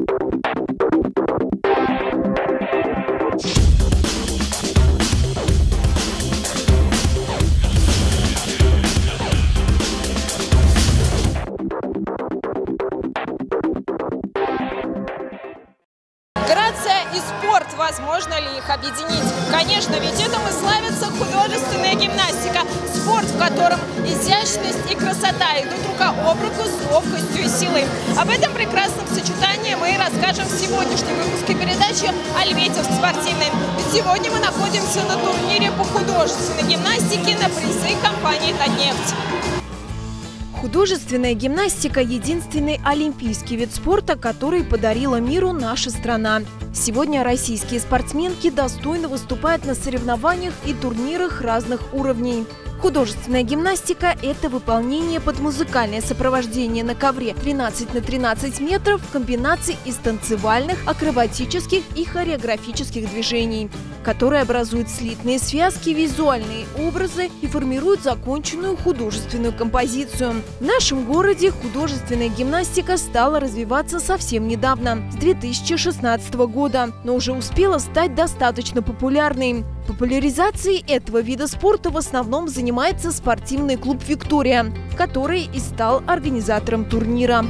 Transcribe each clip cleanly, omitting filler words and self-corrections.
Грация и спорт, возможно ли их объединить? Конечно, ведь этому и славится художественная гимнастика. Спорт, в котором изящность и красота идут рука об руку с ловкостью и силой. Об этом прекрасном сочетании мы и расскажем в сегодняшнем выпуске передачи «Альметьевск спортивный». Ведь сегодня мы находимся на турнире по художественной гимнастике на призы компании «Татнефть». Художественная гимнастика – единственный олимпийский вид спорта, который подарила миру наша страна. Сегодня российские спортсменки достойно выступают на соревнованиях и турнирах разных уровней. Художественная гимнастика – это выполнение под музыкальное сопровождение на ковре 13 на 13 метров комбинаций из танцевальных, акробатических и хореографических движений, которые образуют слитные связки, визуальные образы и формируют законченную художественную композицию. В нашем городе художественная гимнастика стала развиваться совсем недавно, с 2016 года, но уже успела стать достаточно популярной. Популяризацией этого вида спорта в основном занимается спортивный клуб «Виктория», который и стал организатором турнира.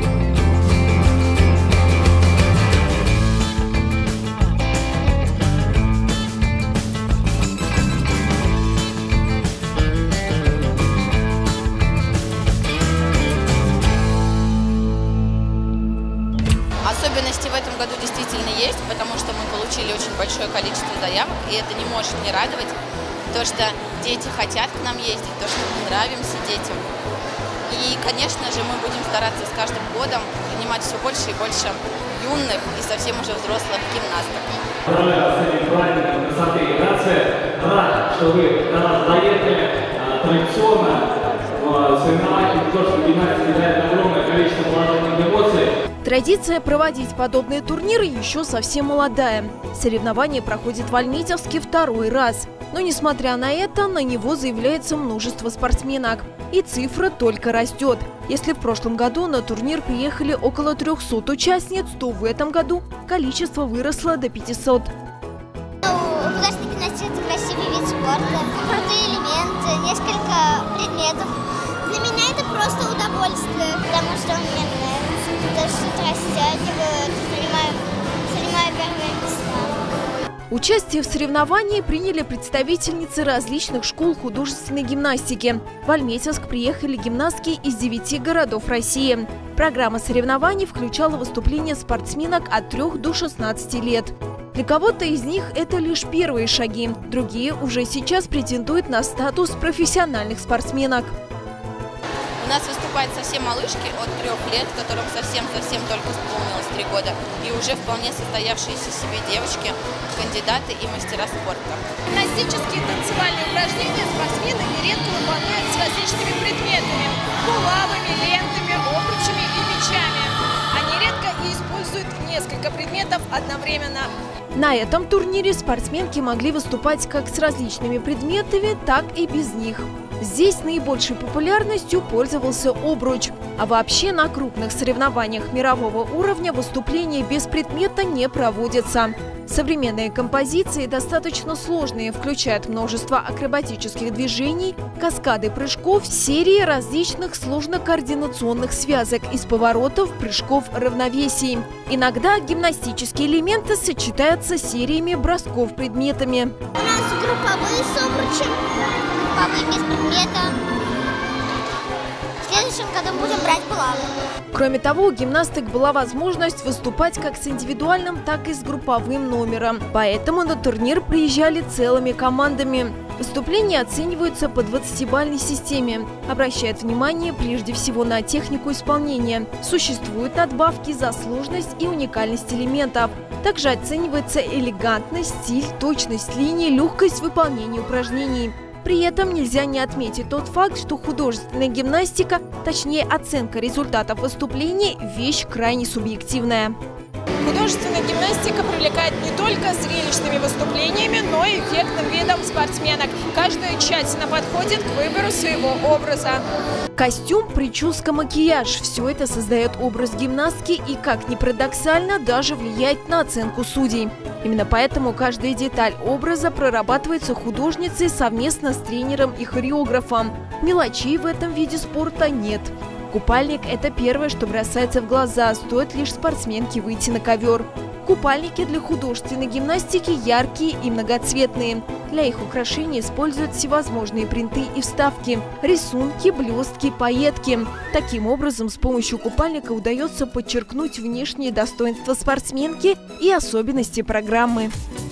Особенности в этом году действительно есть, потому что мы получили очень большое количество заявок, и это не может не радовать. То, что дети хотят к нам ездить, то, что мы нравимся детям. И, конечно же, мы будем стараться с каждым годом принимать все больше и больше юных и совсем уже взрослых гимнасток. Рад, что вы до нас доехали. Традиционно в соревнованиях художественной гимнастики дает огромное количество положительных эмоций. Традиция проводить подобные турниры еще совсем молодая. Соревнования проходят в Альметьевске второй раз. Но, несмотря на это, на него заявляется множество спортсменок. И цифра только растет. Если в прошлом году на турнир приехали около 300 участниц, то в этом году количество выросло до 500. Художественная гимнастика – это красивый вид спорта, крутые элементы, несколько предметов. Для меня это просто удовольствие, потому что он мне нравится. То, что это растягивает, занимаю первые места. Участие в соревновании приняли представительницы различных школ художественной гимнастики. В Альметьевск приехали гимнастки из 9 городов России. Программа соревнований включала выступления спортсменок от 3 до 16 лет. Для кого-то из них это лишь первые шаги. Другие уже сейчас претендуют на статус профессиональных спортсменок. У нас выступают совсем малышки от 3 лет, которым совсем-совсем только исполнилось 3 года. И уже вполне состоявшиеся себе девочки, кандидаты и мастера спорта. Гимнастические танцевальные упражнения спортсмены нередко выполняют с различными предметами – булавами, лентами, обручами и мячами. Они редко и используют несколько предметов одновременно. На этом турнире спортсменки могли выступать как с различными предметами, так и без них. Здесь наибольшей популярностью пользовался обруч. А вообще на крупных соревнованиях мирового уровня выступления без предмета не проводятся. Современные композиции достаточно сложные, включают множество акробатических движений, каскады прыжков, серии различных сложно-координационных связок из поворотов, прыжков, равновесий. Иногда гимнастические элементы сочетаются с сериями бросков предметами. У нас групповые с обручем, групповые без предмета. В следующем году будем брать булавы. Кроме того, у гимнасток была возможность выступать как с индивидуальным, так и с групповым номером. Поэтому на турнир приезжали целыми командами. Выступления оцениваются по 20-бальной системе. Обращают внимание прежде всего на технику исполнения. Существуют надбавки за сложность и уникальность элементов. Также оценивается элегантность, стиль, точность линий, легкость выполнения упражнений. При этом нельзя не отметить тот факт, что художественная гимнастика, точнее оценка результатов выступлений – вещь крайне субъективная. Художественная гимнастика привлекает не только зрелищными выступлениями, но и эффектным видом спортсменок. Каждая тщательно подходит к выбору своего образа. Костюм, прическа, макияж – все это создает образ гимнастки и, как ни парадоксально, даже влияет на оценку судей. Именно поэтому каждая деталь образа прорабатывается художницей совместно с тренером и хореографом. Мелочей в этом виде спорта нет. Купальник – это первое, что бросается в глаза, стоит лишь спортсменке выйти на ковер. Купальники для художественной гимнастики яркие и многоцветные. Для их украшения используют всевозможные принты и вставки, рисунки, блестки, пайетки. Таким образом, с помощью купальника удается подчеркнуть внешние достоинства спортсменки и особенности программы.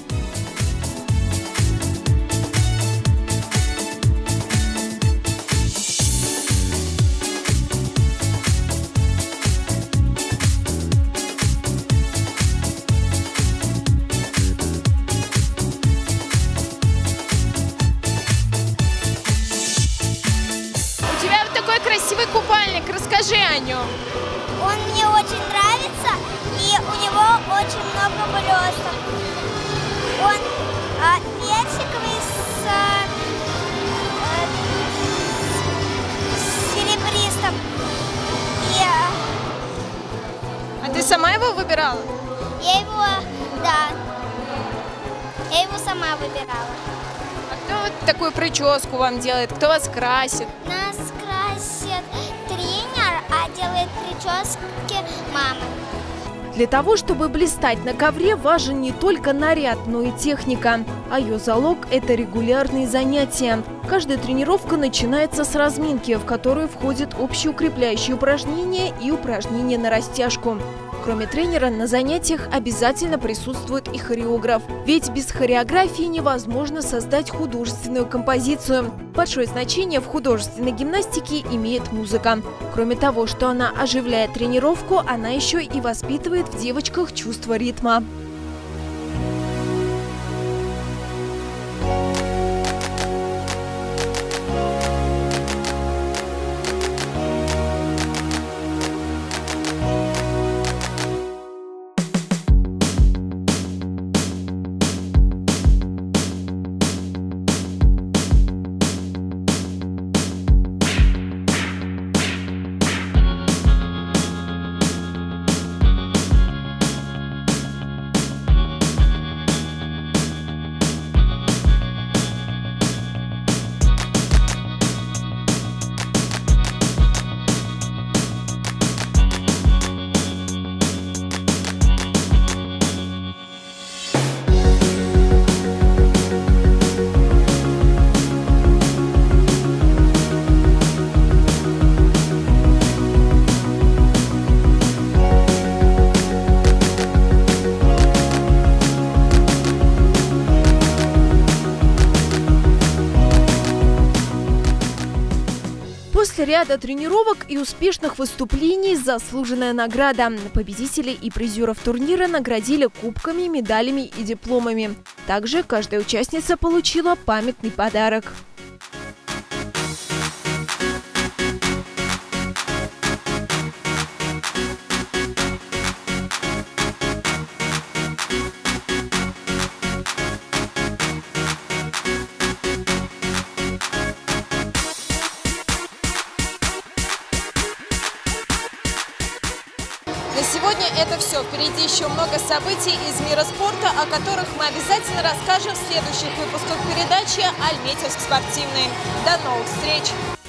Красивый купальник, расскажи о нем. Он мне очень нравится, и у него очень много блесток. Он персиковый с серебристым. А ты сама его выбирала? Я его сама выбирала. А кто вот такую прическу вам делает? Кто вас красит? Нас красит тренер, а делает прически мама. Для того, чтобы блистать на ковре, важен не только наряд, но и техника. А ее залог – это регулярные занятия. Каждая тренировка начинается с разминки, в которую входят общеукрепляющие упражнения и упражнения на растяжку. Кроме тренера, на занятиях обязательно присутствует и хореограф. Ведь без хореографии невозможно создать художественную композицию. Большое значение в художественной гимнастике имеет музыка. Кроме того, что она оживляет тренировку, она еще и воспитывает в девочках чувство ритма. После ряда тренировок и успешных выступлений заслуженная награда. Победителей и призеров турнира наградили кубками, медалями и дипломами. Также каждая участница получила памятный подарок. На сегодня это все. Впереди еще много событий из мира спорта, о которых мы обязательно расскажем в следующих выпусках передачи «Альметьевск спортивный». До новых встреч!